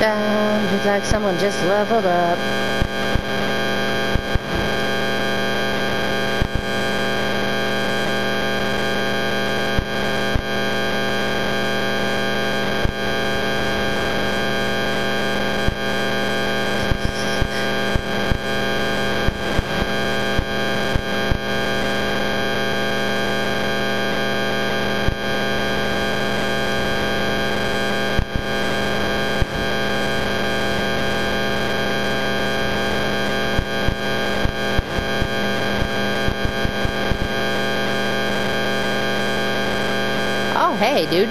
down. Looks like someone just leveled up. Oh, hey, dude.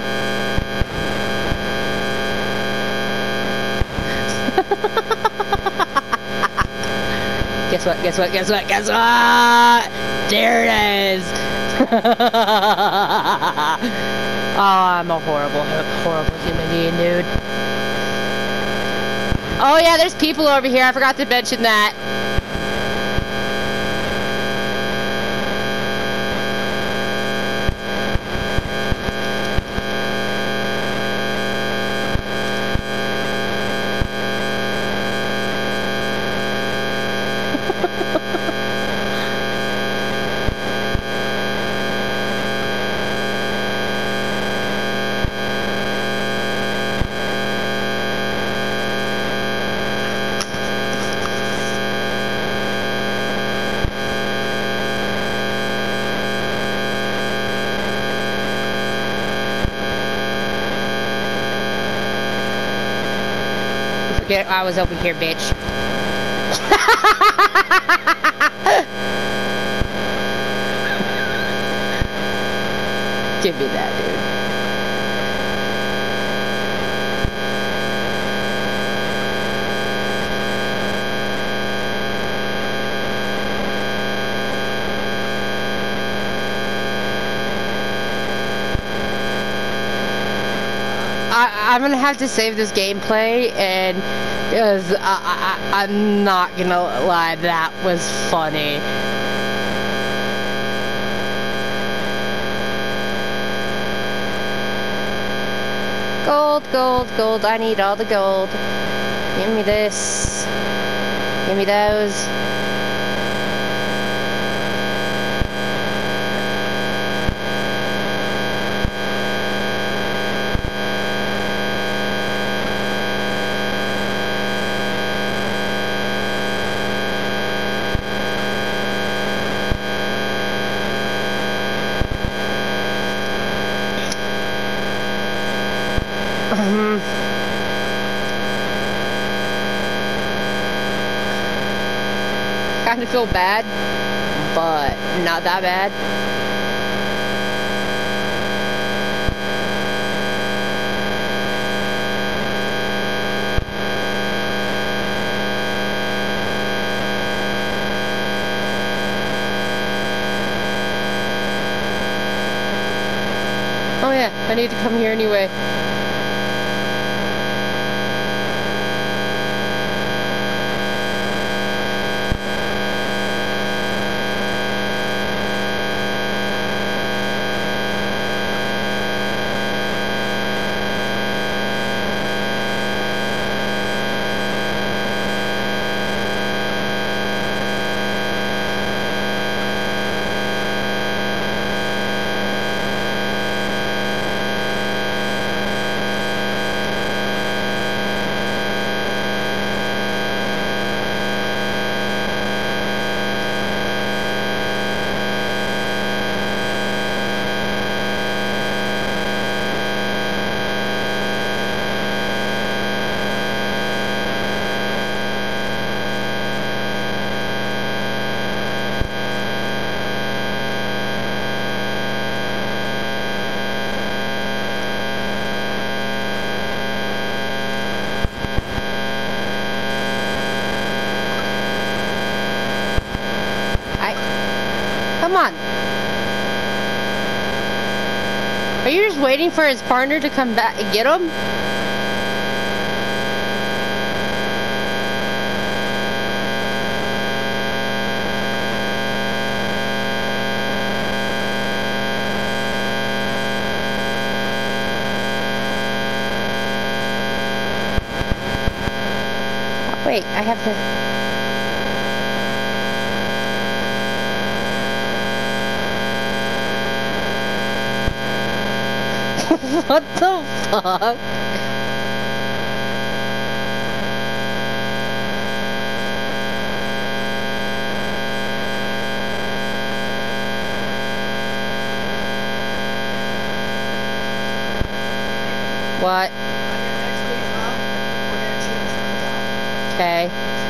Guess what? Guess what? Guess what? Guess what? There it is. Oh, I'm a horrible, horrible human being, dude. Oh, yeah, there's people over here. I forgot to mention that. Forget I was over here, bitch. Give me that, dude. I'm gonna have to save this gameplay, and because I'm not gonna lie, that was funny. Gold, gold, gold, I need all the gold. Give me this. Give me those. Kind of feel bad, but not that bad. Oh yeah, I need to come here anyway. Come on. Are you just waiting for his partner to come back and get him? wait, I have to... What the fuck? What? Okay.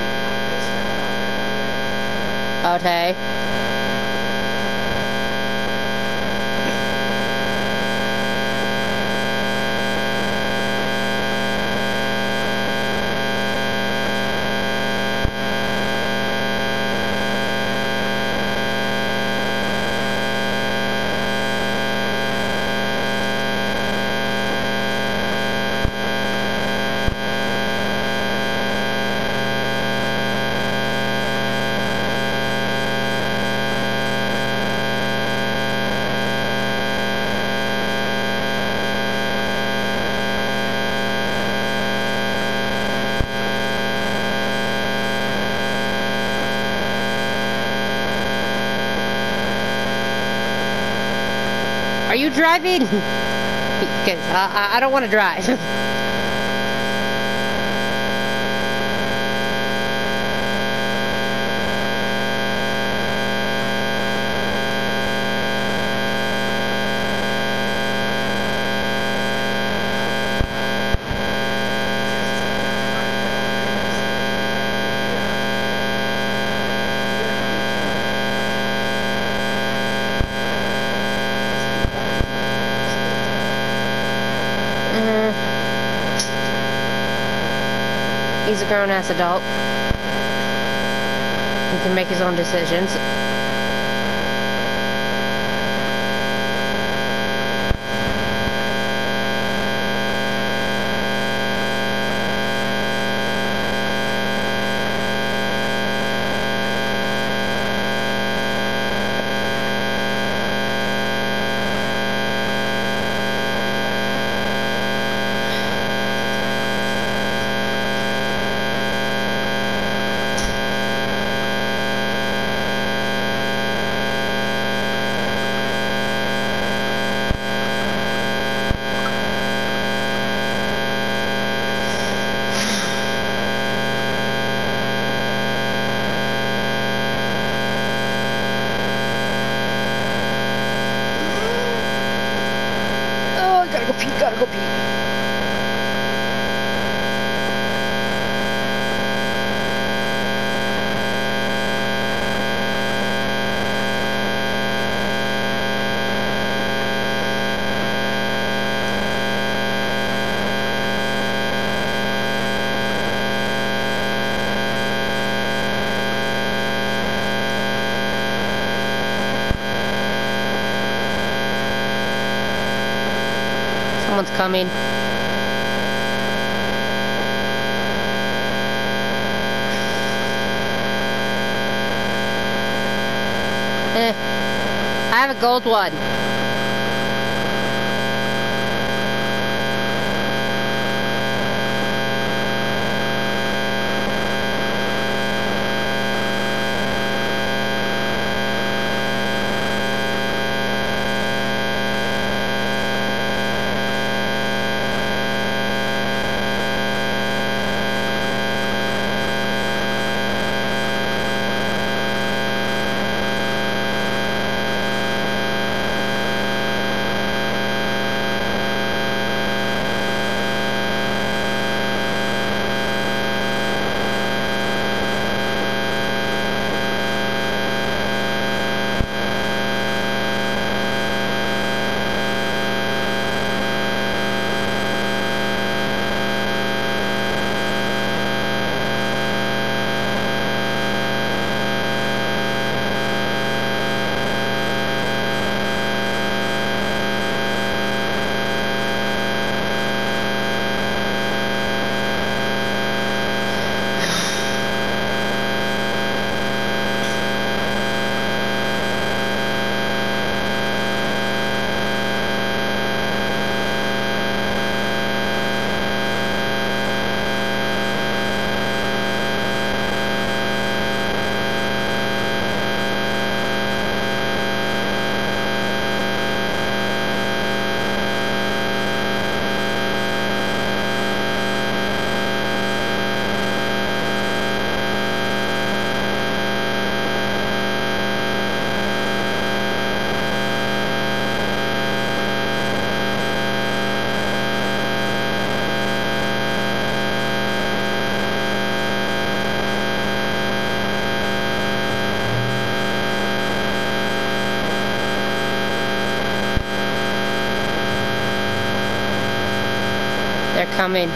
Okay. Are you driving? Because I don't want to drive. He's a grown-ass adult. He can make his own decisions. Gotta go pee. Someone's coming. I have a gold one. They're coming.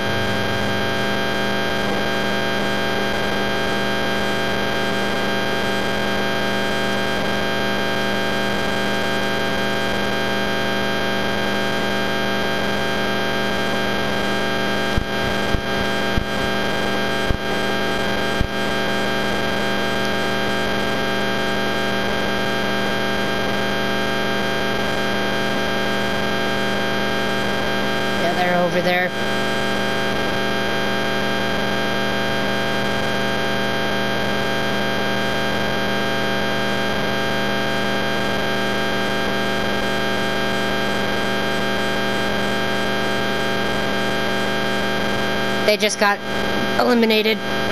Yeah, they're over there. They just got eliminated.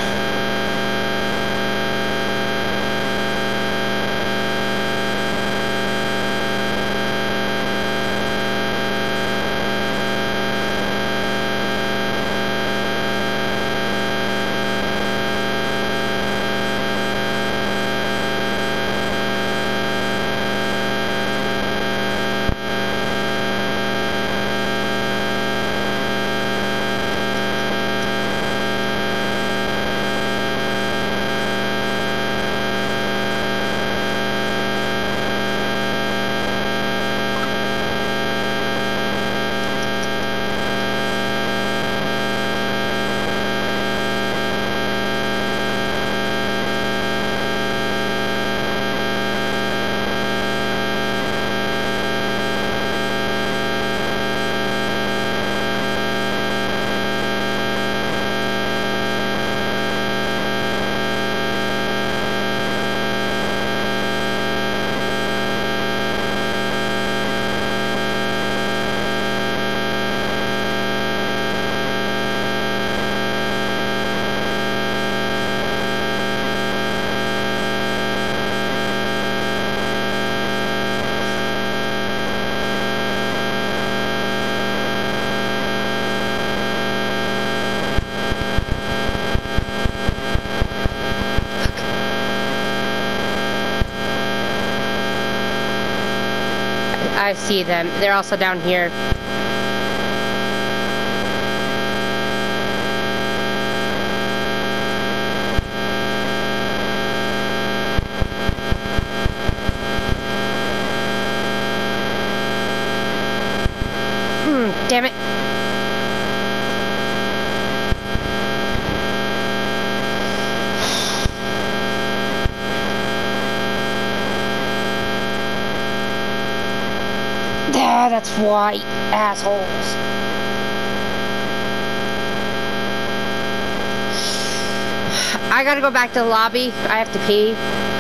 I see them. They're also down here. Damn it. Yeah, that's why, assholes. I gotta go back to the lobby. I have to pee.